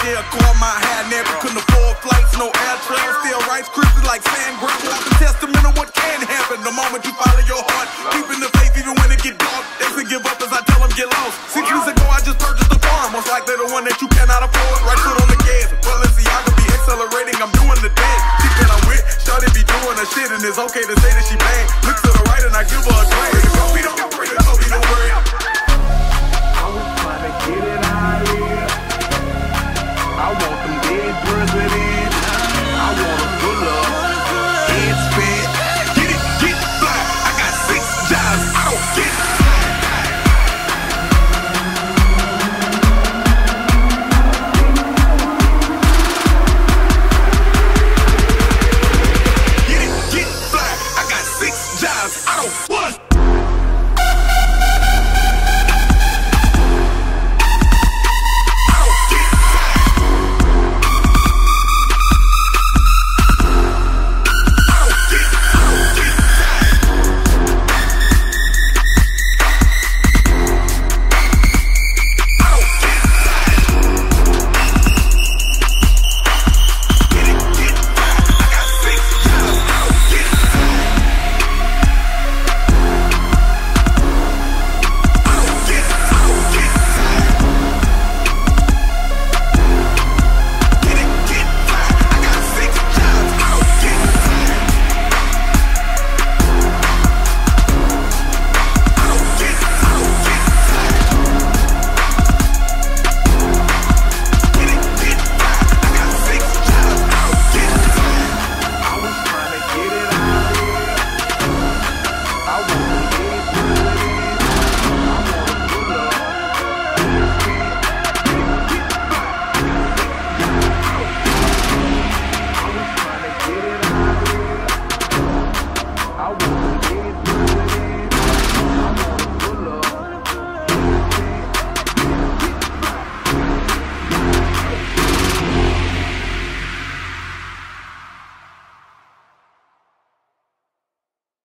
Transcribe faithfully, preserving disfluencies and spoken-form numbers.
share a car, my hair never couldn't afford flights, no air travel. Still Rice Krispies like sand gravel. The testament of what can happen the moment you follow your heart. Keeping the faith even when it get dark. They say give up as I tell them get lost. Six years ago I just purchased a farm, most likely the one that you cannot afford. Right foot on the gas, well let's see, I could be accelerating, I'm doing the dance. Chick that I'm with, shawty be doing her shit, and it's okay to say that she bad. Look to the right and I give her a glance.